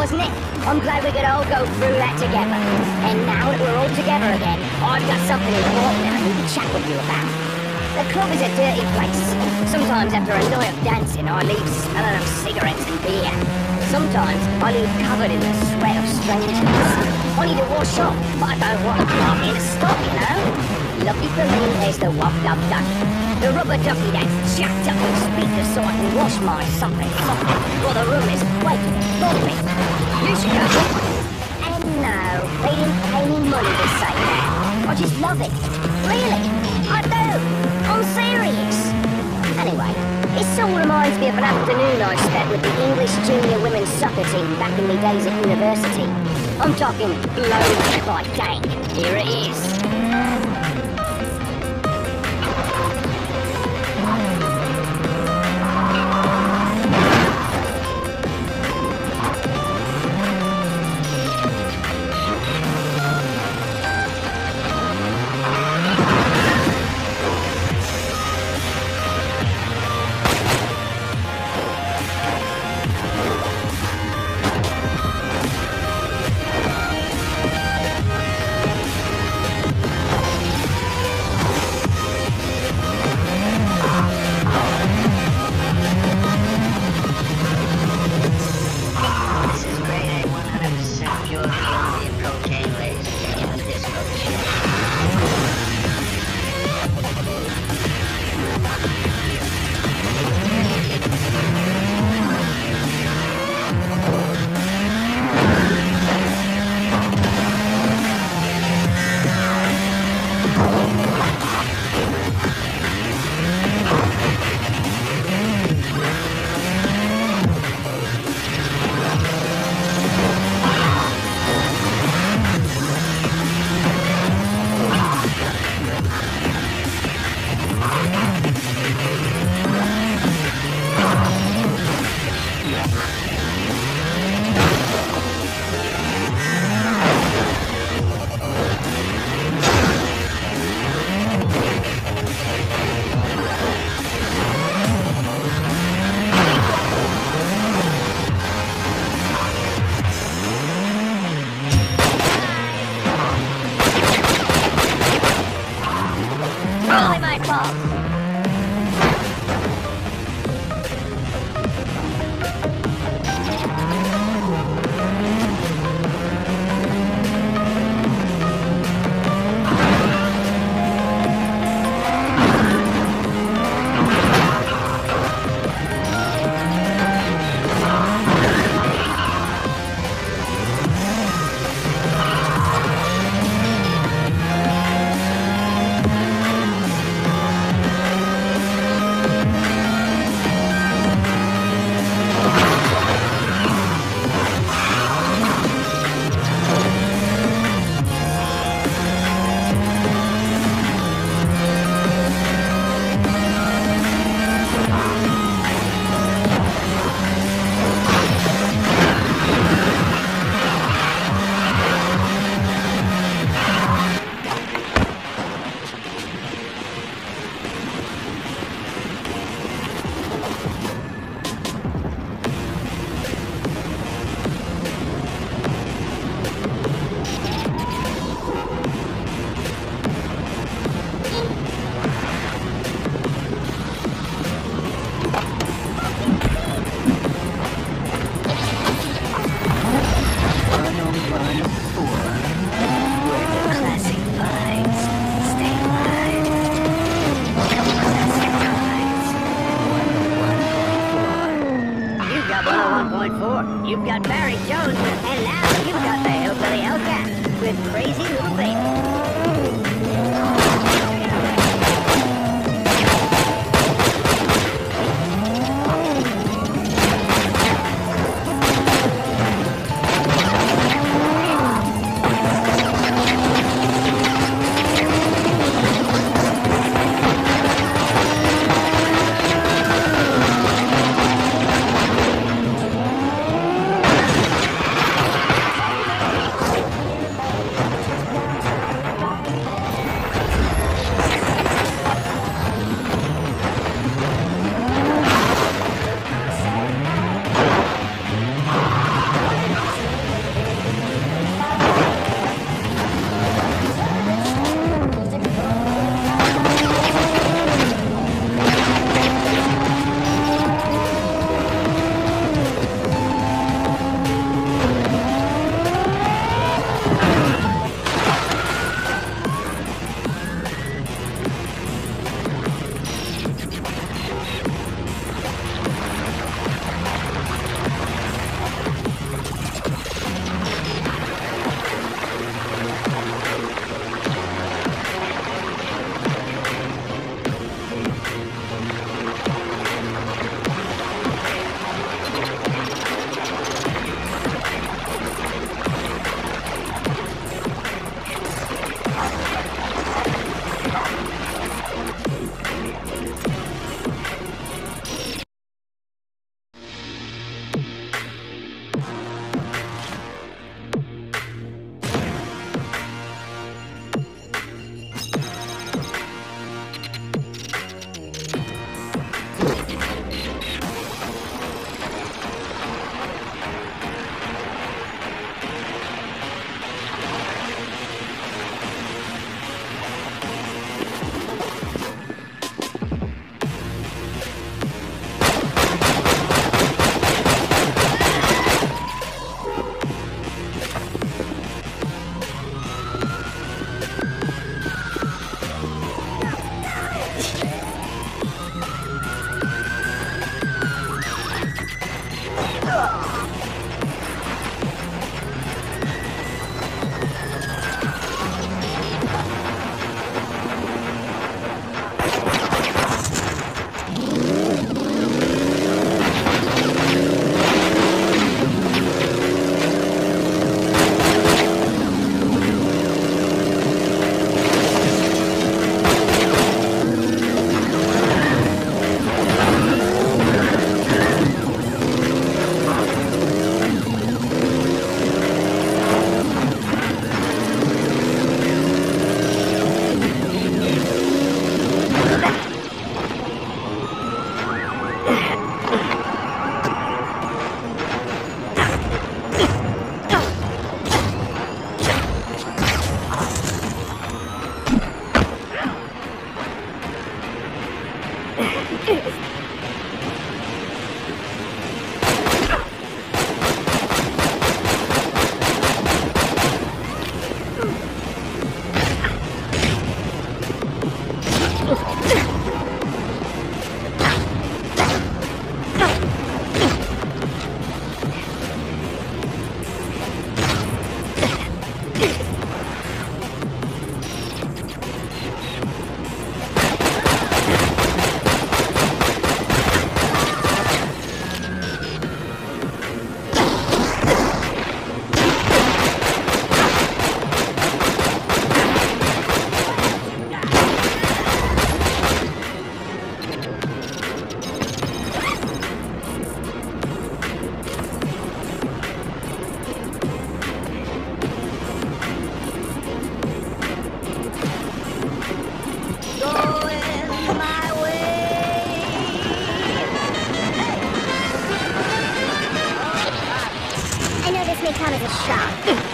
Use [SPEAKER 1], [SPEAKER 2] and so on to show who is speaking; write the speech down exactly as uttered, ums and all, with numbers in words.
[SPEAKER 1] wasn't it? I'm glad we could all go through that together. And now that we're all together again, I've got something important that I need to chat with you about. The club is a dirty place. Sometimes after a night of dancing, I leave smelling of cigarettes and beer. Sometimes I leave covered in the sweat of strangers. I need to wash off, but I don't want to come in to stop, you know? Lucky for me, there's the wop-dub ducky. The rubber ducky that's jacked up with speakers so I can wash my something something while the room is waiting for me. You should go. And no, they didn't pay me money to say that. I just love it. Really, I do. I'm serious. Anyway, this all reminds me of an afternoon I spent with the English junior women's soccer team back in the days at university. I'm talking blown by dang. Here it is. I know this may come as a shock,